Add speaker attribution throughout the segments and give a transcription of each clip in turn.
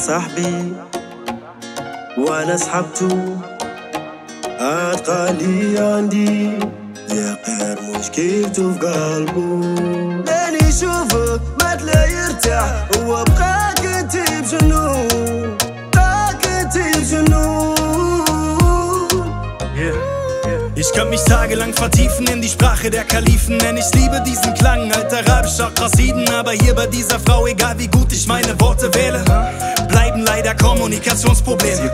Speaker 1: صاحبي وانا سحبته اتقالي عندي يا غير مشكلته في قلبه. لين يشوفك ما تلاقي يرتاح هو بقاك انت بجنون بقاك انت بجنون.
Speaker 2: Ich kann mich tagelang vertiefen in die Sprache der Kalifen, denn ich liebe diesen Klang altarabischer Qasiden. Aber hier bei dieser Frau, egal wie gut ich meine Worte wähle, bleiben leider Kommunikationsprobleme.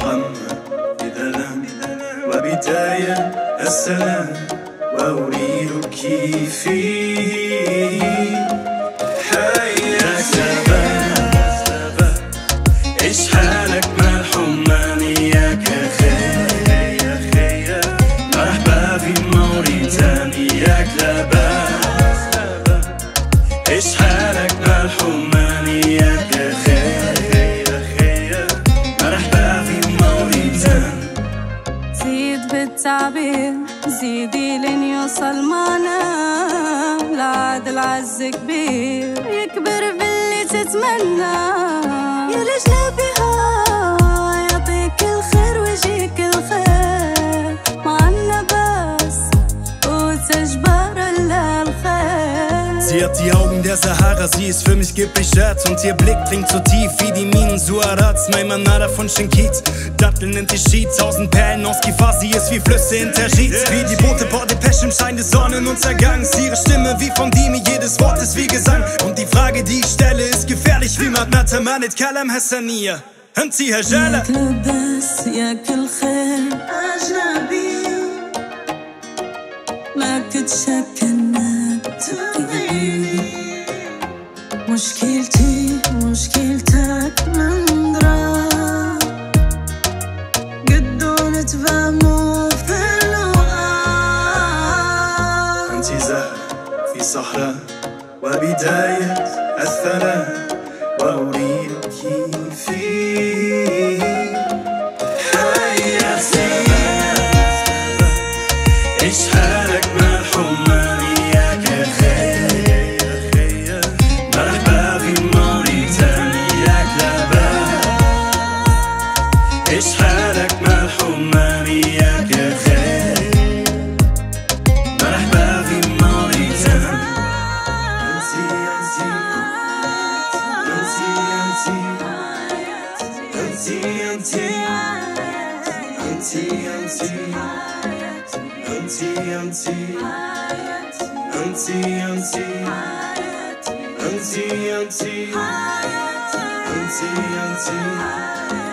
Speaker 3: بالتعبير زيدي لين يوصل معنا لعد العز كبير يكبر باللي تتمنى. يا الأجنبيها يعطيك الخير ويجيك الخير معنا بس وتجبر إلا الخير.
Speaker 2: Sie hat die Augen der Sahara, sie ist für mich gepischert und ihr Blick dringt so tief wie die Minen Suarats. Mein Manada von Shinkit, Datteln in Tischit, 1000 Perlen aus Kifar, sie ist wie Flüsse in Tergit. Wie die Boote vor Depeche im Schein des Sonnenuntergangs. Ihre Stimme wie von Dimi, jedes Wort ist wie Gesang. Und die Frage, die ich stelle, ist gefährlich wie Magnata Manit Kalam Hassaniya. أنتي هجالة
Speaker 3: ياك لباس ياك الخير أجنبي ما كنت انك تبغي. مشكلتي مشكلتك من درا قدو نتفاهمو في اللغة.
Speaker 2: أنتي زهر في صحراء وبداية الثرى وأريدك في حياتي. إيش حالك مع الحمان ياك خير مرحبا في موريتانيا كلابا. إيش حالك مع الحمان ياك خير مرحبا في موريتانيا. أنتي